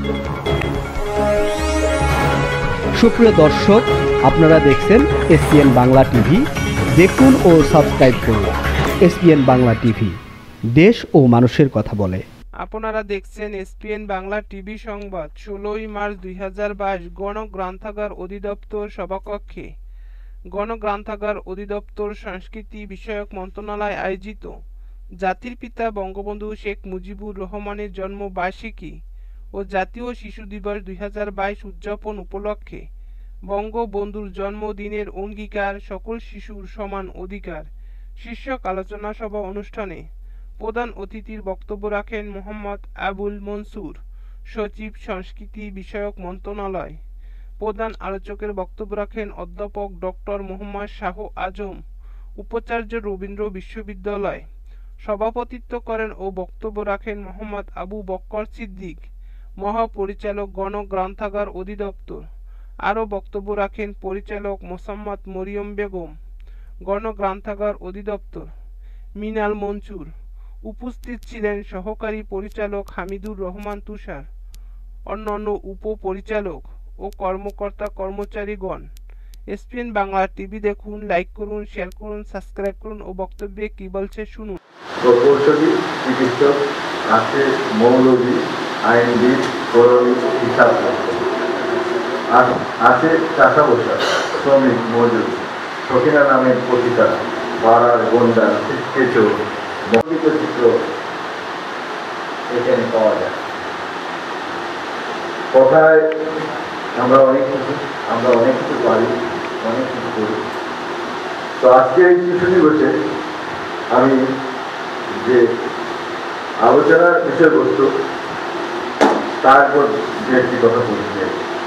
সুপ্রিয় দর্শক, আপনারা দেখছেন এসপিএন বাংলা টিভি। দেখুন ও সাবস্ক্রাইব করুন এসপিএন বাংলা টিভি, দেশ ও মানুষের কথা বলে। আপনারা দেখছেন এসপিএন বাংলা টিভি সংবাদ। 16 মার্চ 2022 গণগ্রন্থাগার অধিদপ্তর সভাকক্ষে গণগ্রন্থাগার অধিদপ্তর সংস্কৃতি বিষয়ক মন্ত্রণালয় আয়োজিত জাতির পিতা বঙ্গবন্ধু শেখ মুজিবুর রহমানের জন্মবার্ষিকী ও জাতীয় শিশু দিবস 2022 উদযাপন উপলক্ষে বঙ্গবন্ধুর জন্মদিনের অঙ্গীকার, সকল শিশুর সমান অধিকার শীর্ষক আলোচনা সভা অনুষ্ঠানে প্রধান অতিথির বক্তব্য রাখেন মোহাম্মদ আবুল মনসুর, সচিব, সংস্কৃতি বিষয়ক মন্ত্রণালয়। প্রধান আলোচকের বক্তব্য রাখেন অধ্যাপক ডক্টর মোহাম্মদ শাহ আজম, উপাচার্য, রবীন্দ্র বিশ্ববিদ্যালয়। সভাপতিত্ব করেন ও বক্তব্য রাখেন মোহাম্মদ আবু বক্কর সিদ্দিক, মহাপরিচালক, গণগ্রন্থাগার অধিদপ্তর। আরও বক্তব্য রাখেন পরিচালক মোসাম্মদ মরিয়ম বেগম, গণগ্রন্থাগার অধিদপ্তর, মিনাল মঞ্জুর। উপস্থিত ছিলেন সহকারী পরিচালক হামিদুর রহমান তুষার, অন্যান্য উপপরিচালক ও কর্মকর্তা কর্মচারীগণ। এসপিএন বাংলা টিভি দেখুন, লাইক করুন, শেয়ার করুন, সাবস্ক্রাইব করুন ও বক্তব্যে কি বলছে শুনুন। প্রকৌশলী, চিকিৎসক আছে, মৌলবী, আইনবিদ, কর্মী, হিসাব আছে, চাষা বসা, শ্রমিক, মজুর, সখিনা নামের পতিতা, পাড়ার গন্ডা, কেঁচো, মৌলিক চিত্র এখানে পাওয়া যায়। কথায় আমরা অনেক কিছু পারি, অনেক কিছু করি। তো আজকে এই শিশু দিবসে আমি যে আলোচনার বিষয়বস্তু তারপর যে একটি কথা বলতে,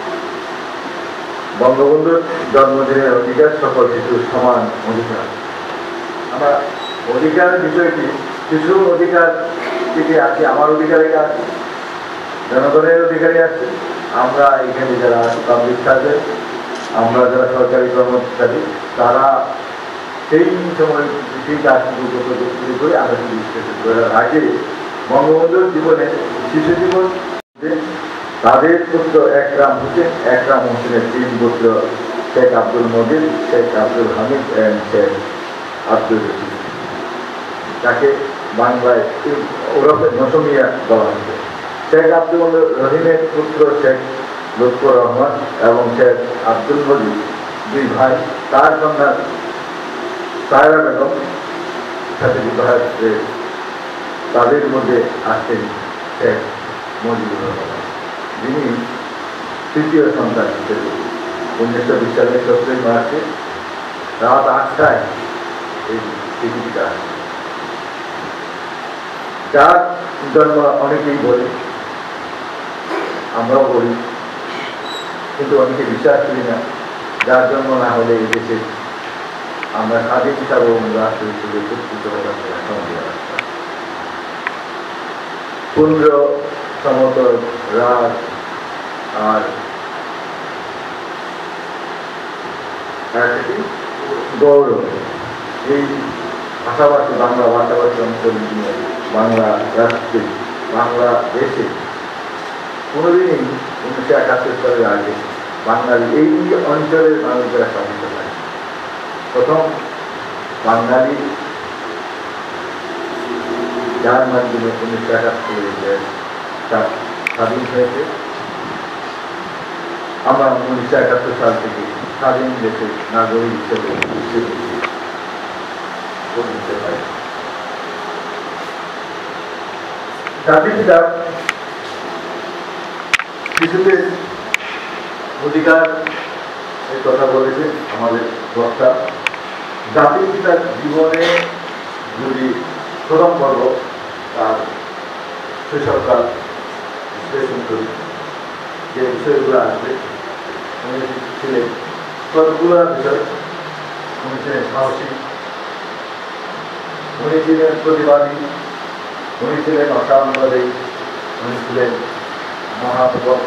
বঙ্গবন্ধুর জন্মদিনের অধিকার, সকল শিশুর সমান অধিকার। আমরা অধিকারের বিষয়টি শিশুর অধিকার থেকে আছে, আমার অধিকারে আছে, জনগণের অধিকারী আছে। আমরা এখানে যারা পাবলিক সার্ভেন্ট, আমরা যারা সরকারি কর্মচারী, তারা সেই সময় সেই কাজটুকু করে আমরা করার আগে বঙ্গবন্ধুর জীবনে শিশু জীবন, তাদের পুত্র একরাম হোসেন, একরাম হোসেনের 3 পুত্র শেখ আব্দুল মজিদ, শেখ আব্দুল হামিদ এবং শেখ আব্দুল রশিদ, তাকে বাংলায় ওরফে নসমিয়া বলা হচ্ছে। শেখ আব্দুল রহিমের পুত্র শেখ লুৎফর রহমান এবং শেখ আব্দুল মজিদ 2 ভাই। তার কন্যা সায়রা বেগম সাথে বিবাহ, তাদের মধ্যে আছেন শেখ মুজিবুর রহমান, যিনি 3য় সন্তান হিসেবে 1920 সালে 17 মার্চে রাত 8টায় এই পৃথিবীটা আসে। যার জন্ম অনেকেই বলে, আমরাও বলি, কিন্তু অনেকে বিশ্বাস করি না। যার জন্ম না হলে এই দেশে আমরা স্বাধীন হিসাবে এবং রাষ্ট্র হিসেবে উপস্থিত হওয়ার পুণ্য সমতল রাত আর গৌরব, এই ভাষাভাষী বাংলা ভাষাভাষী অঞ্চল নিয়ে বাংলা রাষ্ট্রে, বাংলা দেশে কোনোদিনই 1971 সালের আগে বাঙালি এই অঞ্চলের মানুষেরা স্বাধীনতা পায়। প্রথম বাঙালি যার মাধ্যমে 1971 স্বাধীন হয়েছে। আমরা 1971 সাল থেকে স্বাধীন দেশের নাগরিক হিসেবে পরিণত পাই। জাতির পিতা শিশুদের অধিকার এর কথা বলেছে আমাদের বক্তা। জাতির পিতার জীবনে যদি প্রথম পর্ব তার শৈশবকাল বিশ্লেষণ করি, যে বিষয়গুলো আসবে, উনি ছিলেন কতগুলো বিষয়। উনি ছিলেন সাহসী, উনি ছিলেন প্রতিবাদী, উনি ছিলেন অসাম্প্রদায়িক, উনি ছিলেন মহাপ্রভক,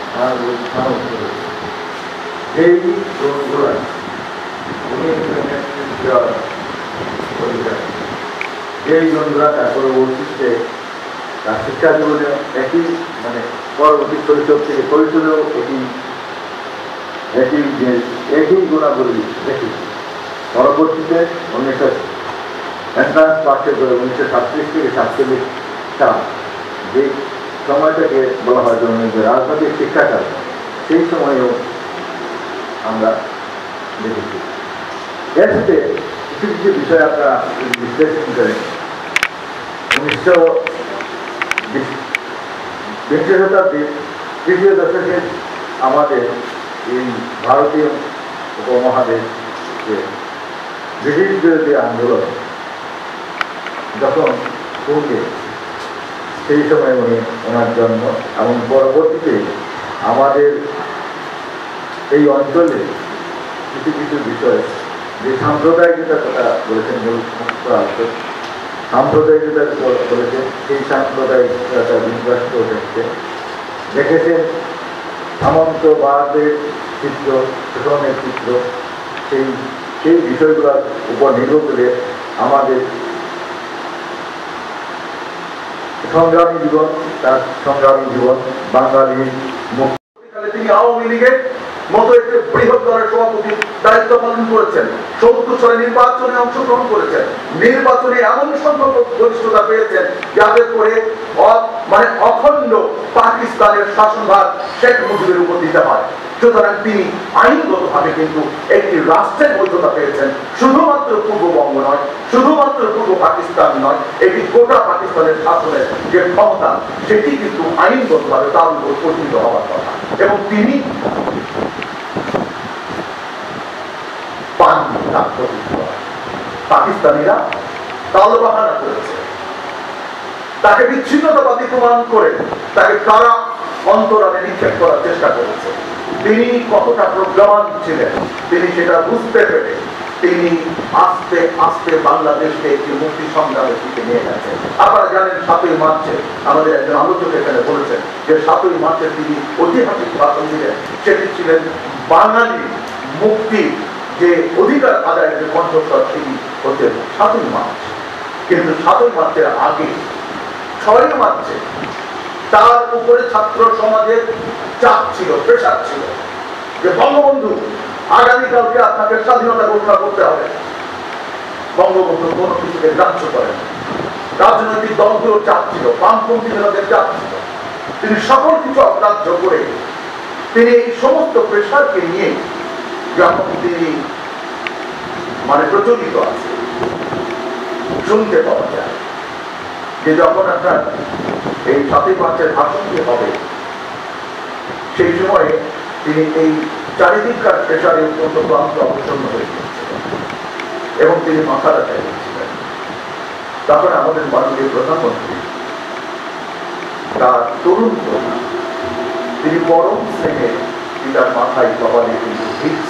এই গুণগুলো উনি এই গুণগুলা তার পরবর্তীতে তার শিক্ষা জীবনে একই পরবর্তী শৈশব থেকে কৈশোরেও একই গুণাবলী দেখেছি। পরবর্তীতে 1900 পাশের করে 1937 থেকে 47 সাল যে সময়টাকে বলা হয় রাজনৈতিক শিক্ষাকাল, সেই সময়েও আমরা দেখেছি। এর সাথে কিছু কিছু বিষয় আপনারা বিশ্লেষণ করেন। 1920 শতাব্দীর তৃতীয় দশকে আমাদের এই ভারতীয় উপমহাদেশ যে ব্রিটিশ বিরোধী আন্দোলন যখন কমবে, সেই সময় ওনার জন্ম এবং পরবর্তীতে আমাদের এই অঞ্চলে কিছু কিছু বিষয় যে সাম্প্রদায়িকতার কথা বলেছেন, সাম্প্রদায়িকতা বলেছেন, সেই সাম্প্রদায়িকতা বিনষ্ট হচ্ছে দেখেছেন। সামন্তবাদের চিত্র, শোষণের চিত্র, সেই বিষয়গুলোর উপর নির্ভর করে আমাদের সংগ্রামী জীবন, তার সংগ্রামী জীবন বাঙালির মুক্তিকালে তিনি আওয়ামী লীগের মতো একটি বৃহৎ দলের সভাপতির দায়িত্ব পালন করেছেন। 70 সালে নির্বাচনে অংশগ্রহণ করেছেন। নির্বাচনে এমন সংখ্যক বলিষ্ঠতা পেয়েছেন যাতে করে অখণ্ড পাকিস্তানের শাসনভার শেখ মুজিবের উপর দিতে হয়। সুতরাং তিনি আইনগতভাবে কিন্তু একটি রাষ্ট্রের বৈধতা পেয়েছেন। শুধুমাত্র পূর্ববঙ্গ নয়, শুধুমাত্র পূর্ব পাকিস্তান নয়, এটি গোটা পাকিস্তানের শাসনের যে ক্ষমতা, সেটি কিন্তু আইনগতভাবে তার উপর প্রতিষ্ঠিত হওয়ার কথা। এবং তিনি পাকিস্তানিরা তালবাহানা করেছে, তাকে বিচ্ছিন্নতাবাদী প্রমাণ করে তাকে কারা অন্তরালে নিক্ষেপ করার চেষ্টা করেছে। তিনি কতটা প্রজ্ঞাবান ছিলেন, তিনি সেটা বুঝতে পেরে তিনি আস্তে আস্তে বাংলাদেশকে একটি মুক্তি সংগ্রামের দিকে নিয়ে গেছেন। আপনারা জানেন 7ই মার্চে আমাদের একজন আলোচক এখানে বলেছেন যে 7ই মার্চে তিনি ঐতিহাসিক ভাষণ দিলেন। সেটি ছিলেন বাঙালি মুক্তি যে অধিকার আদায়ের যে কণ্ঠস্বর, সেটি হচ্ছে 7ই মার্চ। কিন্তু 7ই মার্চের আগে 6ই মার্চে তার উপরে ছাত্র সমাজের চাপ ছিল, প্রেশার ছিল যে বঙ্গবন্ধু আগামীকালকে আপনাকে স্বাধীনতা ঘোষণা করতে হবে। বঙ্গবন্ধু কোন কিছুকে গ্রাহ্য করেন। রাজনৈতিক দলগুলোর চাপ ছিল, বামপন্থী নেতাদের চাপ ছিল। তিনি সকল কিছু অগ্রাহ্য করে তিনি এই সমস্ত প্রেশারকে নিয়ে যখন তিনি প্রচলিত আছে, শুনতে পাওয়া যায় যে যখন আপনার এই 7ই মার্চের ভাষণটি হবে, সেই সময়ে তিনি এই চারিদিককার প্রেশারে অত্যন্ত ক্লান্ত অবসন্ন হয়ে গিয়েছিলেন এবং তিনি মাথা ব্যথা করছিলেন। তখন আমাদের মাননীয় প্রধানমন্ত্রী তার তরুণ প্রধান, তিনি পরম স্নেহে তার মাথায় কপালে কিন্তু ভিক্স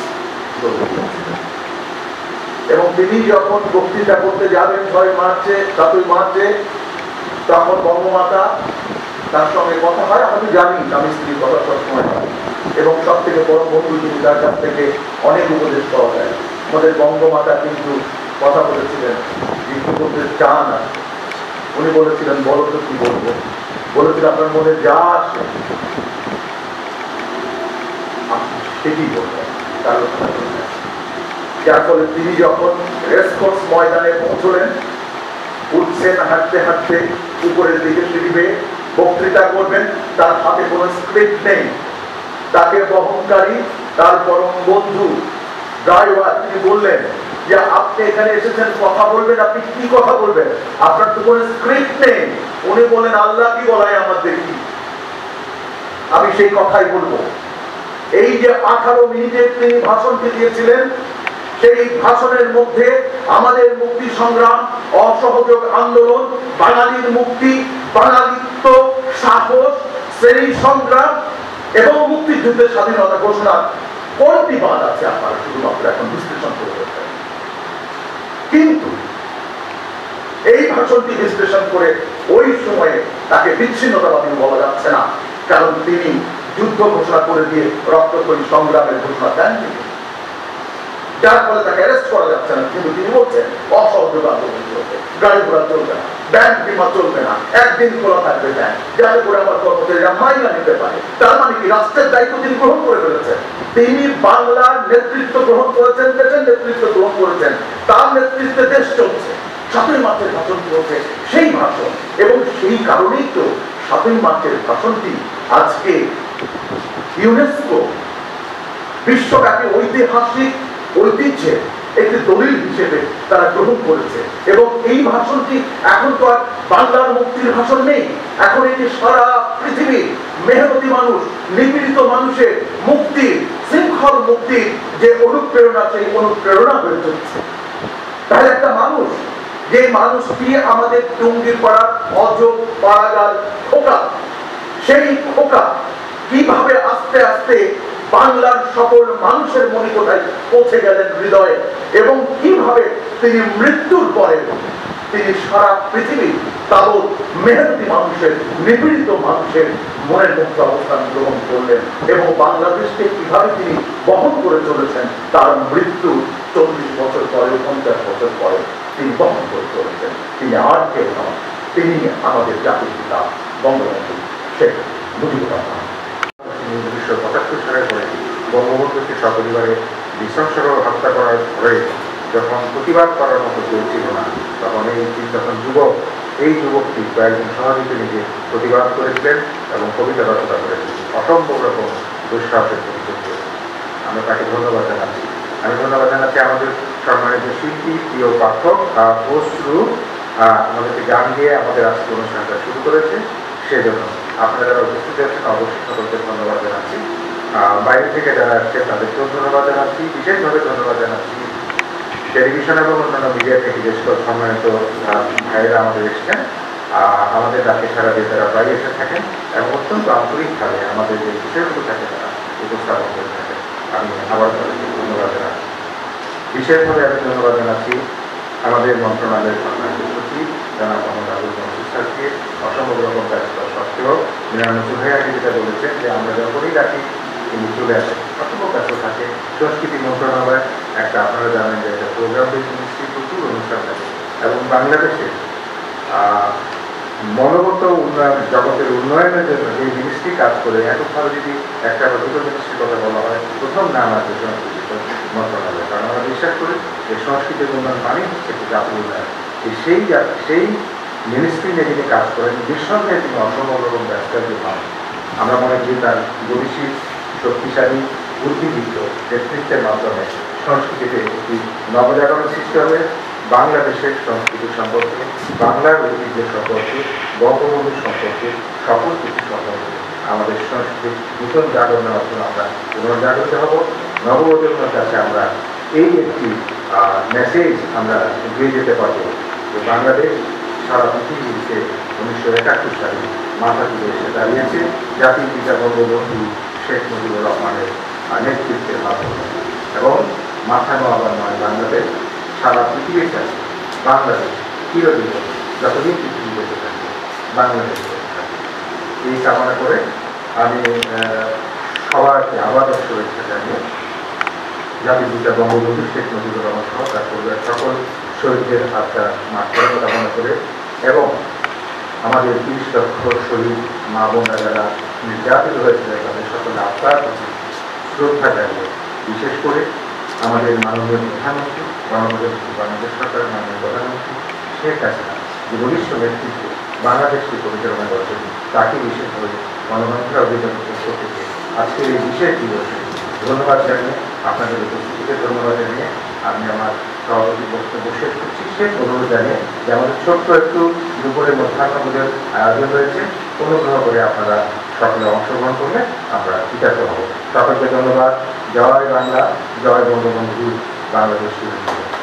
এবং তিনি যখন বক্তৃতা করতে যাবেন 7ই মার্চে, তখন বঙ্গমাতা তার সঙ্গে কথা হয়। আমি জানি স্বামী স্ত্রীর কথা সবসময় হয় এবং সব থেকে বড় বন্ধু তিনি তার কাছ থেকে অনেক উপদেশ পাওয়া যায়। আমাদের বঙ্গমাতা কিন্তু কথা বলেছিলেন যে কি বলতে চান, উনি বলেছিলেন বলো তো কি বলবো, বলেছিলেন আপনার মনে যা আসে সেটি বলবেন। যার ফলে তিনি যখন রেসকোর্স ময়দানে পৌঁছলেন, উঠছেন হাঁটতে হাঁটতে উপরের দিকে সিঁড়ি বক্তৃতা করবেন, তার হাতে কোনো স্ক্রিপ্ট নেই। তাকে বহনকারী তার পরম বন্ধু ড্রাইভার তিনি বললেন যে আপনি এখানে এসেছেন কথা বলবেন, আপনি কি কথা বলবেন, আপনার তো কোনো স্ক্রিপ্ট নেই। উনি বলেন আল্লাহ কি বলায় আমার দেখি, আমি সেই কথাই বলবো। এই যে 18 মিনিটে তিনি ভাষণটি দিয়েছিলেন, সেই ভাষণের মধ্যে আমাদের মুক্তি সংগ্রাম, অসহযোগ আন্দোলন, বাঙালির মুক্তি, বাঙালিত্ব, সাহস, শ্রেণী সংগ্রাম এবং মুক্তিযুদ্ধের স্বাধীনতা ঘোষণার কোনটি বাদ আছে আপনারা শুধুমাত্র এখন বিশ্লেষণ করে দেখবেন। কিন্তু এই ভাষণটি বিশ্লেষণ করে ওই সময়ে তাকে বিচ্ছিন্নতাবাদী বলা যাচ্ছে না, কারণ তিনি যুদ্ধ ঘোষণা করে দিয়ে রক্তক্ষয়ী সংগ্রামের ঘোষণা দেননি। যার ফলে তাকে অ্যারেস্ট করা যাচ্ছে না। কিন্তু তিনি বলছেন অসহযোগ আন্দোলন চলবে, গাড়ি ঘোড়া চলবে না, ব্যাংক বিমা চলবে না, একদিন খোলা থাকবে ব্যাংক, যাতে করে আমার কর্মচারীরা মাইনা নিতে পারে। তার মানে কি রাষ্ট্রের দায়িত্ব তিনি গ্রহণ করে ফেলেছেন। তিনি বাংলার নেতৃত্ব গ্রহণ করেছেন, দেশের নেতৃত্ব গ্রহণ করেছেন, তার নেতৃত্বে দেশ চলছে। 7ই মার্চের ভাষণ চলছে সেই ভাষণ, এবং সেই কারণেই তো 7ই মার্চের ভাষণটি আজকে ইউনেস্কো বিশ্বব্যাপী ঐতিহাসিক ঐতিহ্যের একটি দলিল হিসেবে তারা গ্রহণ করেছে। এবং এই ভাষণটি এখন তো আর বাংলার মুক্তির ভাষণ নেই, এখন এটি সারা পৃথিবীর মেহনতি মানুষ, নিপীড়িত মানুষের মুক্তির, শৃঙ্খল মুক্তির যে অনুপ্রেরণা, সেই অনুপ্রেরণা হয়ে চলছে। তাহলে একটা মানুষ, যে মানুষটি আমাদের টুঙ্গির পাড়ার অযোগ পাড়াগার খোকা, সেই খোকা কিভাবে আস্তে আস্তে বাংলার সকল মানুষের মনিকোঠায় পৌঁছে গেলেন হৃদয়ে, এবং কিভাবে তিনি মৃত্যুর পরে তিনি সারা পৃথিবী তাবৎ মেহনতি মানুষের, নিপীড়িত মানুষের মনের মুক্ত অবস্থান গ্রহণ করলেন, এবং বাংলাদেশকে কিভাবে তিনি বহন করে চলেছেন তার মৃত্যু 40 বছর পরে, 50 বছর পরে তিনি বহন করে চলেছেন। তিনি আর কেউ নন, তিনি আমাদের জাতির পিতা বঙ্গবন্ধু শেখ মুজিবুর রহমান। 1975 সালের পরে বঙ্গবন্ধুকে সপরিবারে নৃশংসভাবে হত্যা করার পরে যখন প্রতিবাদ করার মতো কেউ ছিল না, তখন যখন এই যুবকটি কয়েকজন সহযোগী নিজে প্রতিবাদ করেছিলেন এবং কবিতা রচনা করেছিলেন, অসম্ভব রকম দুঃসাহসের পরিচয় করেছেন। আমরা তাকে ধন্যবাদ জানাচ্ছি। আমি ধন্যবাদ জানাচ্ছি আমাদের সম্মানিত শিল্পী, প্রিয় পাঠক অশ্রু আমাদেরকে গান দিয়ে আমাদের আজকে অনুষ্ঠানটা শুরু করেছে, সেজন্য আপনারা যারা উপস্থিত আছেন অবশ্যই সকলকে ধন্যবাদ জানাচ্ছি। বাইরে থেকে যারা আসছে তাদেরকেও ধন্যবাদ জানাচ্ছি। বিশেষভাবে ধন্যবাদ জানাচ্ছি টেলিভিশন এবং অন্যান্য মিডিয়া থেকে যে সকল সম্মানিত ভাইয়েরা আমাদের এসেছেন, আমাদের ডাকে সারা দিয়ে তারা প্রায় এসে থাকেন এবং অত্যন্ত আন্তরিকভাবে আমাদের যে বিষয়গুলো থাকে তারা উপস্থাপন করে থাকেন। আমি আবার তাদেরকে ধন্যবাদ জানাচ্ছি। বিশেষভাবে আমি ধন্যবাদ জানাচ্ছি আমাদের মন্ত্রণালয়ের সম্মানিত সচিব জানাব মোহাম্মদ আবুল মনসুর স্যারকে। অসম্ভব রকম ব্যস্ততা সত্ত্বেও মিনানুল ভাই আগে যেটা বলেছেন যে আমরা যখনই ডাকি তিনি চলে আসেন, অসম্ভব ব্যস্ত থাকে। সংস্কৃতি মন্ত্রণালয় একটা, আপনারা জানেন যে একটা প্রোগ্রাম বেস মিনিস্ট্রি প্রচুর অনুষ্ঠান থাকে, এবং বাংলাদেশে মনোগত উন্নয়ন, জগতের উন্নয়নের জন্য যে মিনিস্ট্রি কাজ করে, এককভাবে যদি একটা বা দুটো মিনিস্ট্রির কথা বলা হয়, প্রথম নাম আছে সংস্কৃতি মন্ত্রণালয়। কারণ আমরা বিশ্বাস করি যে সংস্কৃতির উন্নয়ন মানে হচ্ছে একটি জাতীয় উন্নয়ন। সেই মিনিস্ট্রি নিয়ে যিনি কাজ করেন, নিঃসন্দেহে তিনি অসম্ভব রকম ব্যবসার যে মানুষ। আমরা মনে করি তার গতিশীল, শক্তিশালী, বুদ্ধিদীপ্ত নেতৃত্বের মাধ্যমে সংস্কৃতিতে একটি নবজাগরণ সৃষ্টি হবে। বাংলাদেশের সংস্কৃতি সম্পর্কে, বাংলার ঐতিহ্যের সম্পর্কে, বঙ্গবন্ধুর সম্পর্কে, সকল কিছু সম্পর্কে আমাদের সংস্কৃতির নূতন জাগরণের মাধ্যমে আমরা পুনর্জাগৃত হব। নবপ্রজন্মের কাছে আমরা এই একটি মেসেজ আমরা দিয়ে যেতে পারবো যে বাংলাদেশ সারা পৃথিবীতে 1971 সালে মাথা তুলে এসে দাঁড়িয়েছে জাতির পিতা বঙ্গবন্ধু শেখ মুজিবুর রহমানের নেতৃত্বের মাধ্যমে, এবং মাথা নোয়াবার নয়, বাংলাদেশ সারা পৃথিবীর কাছে বাংলাদেশ চিরদিন যতদিন পৃথিবী বেঁচে থাকবে বাংলাদেশ বেঁচে থাকবে। এই কামনা করে আমি সবাইকে আবার শুভেচ্ছা জানিয়ে জাতির পিতা বঙ্গবন্ধু শেখ মুজিবুর রহমান সহ তার পরিবার সকল শহীদদের আত্মার মাত্রা কামনা করে, এবং আমাদের 30 লক্ষ শহীদ মা বোনরা যারা নির্যাতিত হয়েছিলেন তাদের সকল আত্মার প্রতি শ্রদ্ধা জানিয়ে, বিশেষ করে আমাদের মাননীয় প্রধানমন্ত্রী, বাংলাদেশ সরকারের মাননীয় প্রধানমন্ত্রী শেখ হাসিনা যে বলিষ্ঠ নেতৃত্বে বাংলাদেশকে পরিচালনা করেছেন, তাকে বিশেষভাবে গণতন্ত্র অভিযানের পক্ষ থেকে আজকের এই বিশেষ দিবসে ধন্যবাদ জানিয়ে, আপনাদের উপস্থিতিকে ধন্যবাদ জানিয়ে আমি আমার সভাপতি বক্তব্য শেষ করছি। শেষ অনুরোধ জানিয়ে যে আমাদের ছোট্ট একটু দুপুরে মধ্যাহ্নভোজের আয়োজন রয়েছে, অনুগ্রহ করে আপনারা সকলে অংশগ্রহণ করলে আমরা কৃতার্থ হব। সকলকে ধন্যবাদ। জয় বাংলা, জয় বঙ্গবন্ধু, বাংলাদেশ।